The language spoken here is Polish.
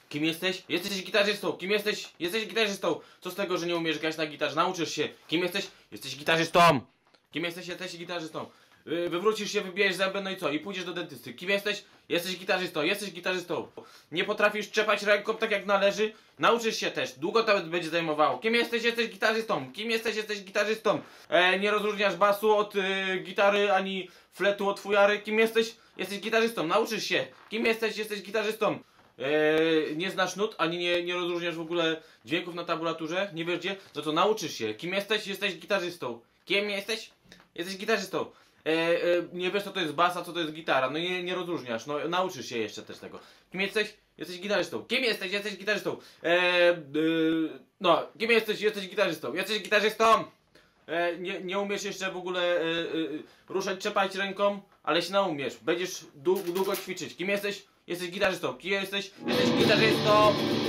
Kim jesteś? Jesteś gitarzystą. Kim jesteś? Jesteś gitarzystą. Co z tego, że nie umiesz grać na gitarze? Nauczysz się. Kim jesteś? Jesteś gitarzystą. Kim jesteś? Jesteś gitarzystą. Wywrócisz się, wybijesz zęby, no i co? I pójdziesz do dentysty. Kim jesteś? Jesteś gitarzystą. Jesteś gitarzystą. Nie potrafisz trzepać ręką tak jak należy? Nauczysz się też. Długo to będzie zajmowało. Kim jesteś? Jesteś gitarzystą. Kim jesteś? Jesteś gitarzystą. Nie rozróżniasz basu od gitary, ani fletu od fujary. Kim jesteś? Jesteś gitarzystą. Nauczysz się. Kim jesteś? Jesteś gitarzystą. Nie znasz nut, ani nie rozróżniasz w ogóle dźwięków na tabulaturze, nie wiesz gdzie, no to nauczysz się. Kim jesteś? Jesteś gitarzystą. Kim jesteś? Jesteś gitarzystą. Nie wiesz co to jest bas, a co to jest gitara, no nie rozróżniasz, no nauczysz się jeszcze też tego. Kim jesteś? Jesteś gitarzystą. Kim jesteś? Jesteś gitarzystą. No, kim jesteś? Jesteś gitarzystą. Jesteś gitarzystą! Nie umiesz jeszcze w ogóle ruszać, trzepać ręką, ale się naumiesz. Będziesz długo ćwiczyć. Kim jesteś? Jesteś gitarzystą. Kim jesteś? Jesteś gitarzystą!